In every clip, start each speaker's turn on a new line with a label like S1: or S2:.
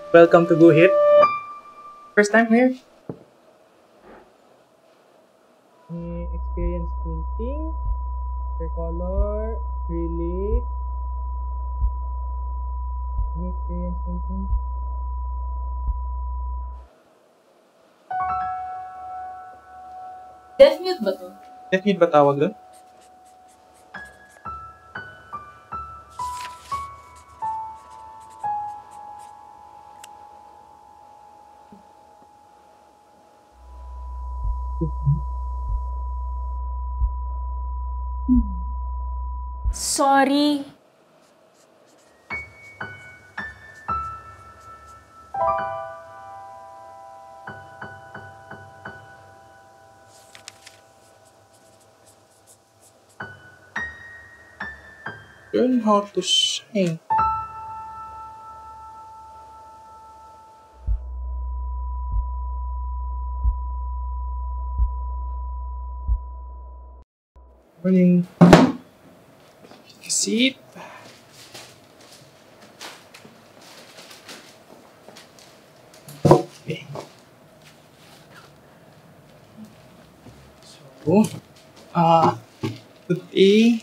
S1: Welcome to Guhit. First time here? Any experience painting? Watercolor? Acrylic? Any experience painting?
S2: Deaf mute ba to?
S1: Deaf mute ba tawag doon?
S2: Sorry.
S1: Learn how to shine. Morning. Take a seat. Okay. So, today,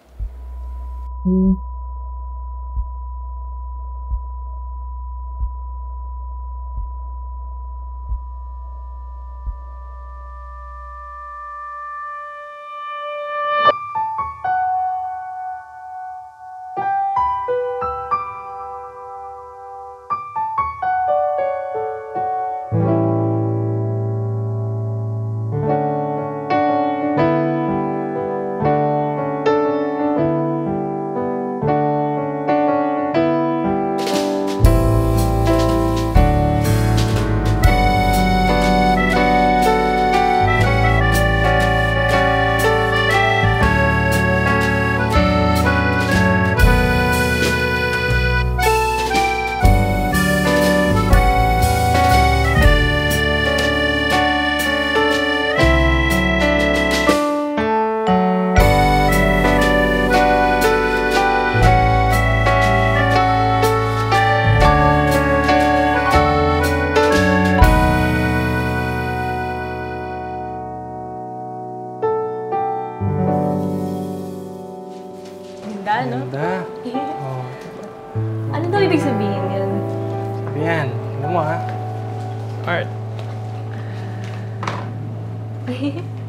S2: Ganda, no?
S1: ganda. Oh,
S2: Ano daw ibig sabihin yun?
S1: sabi yan. Ano mo ha? Art.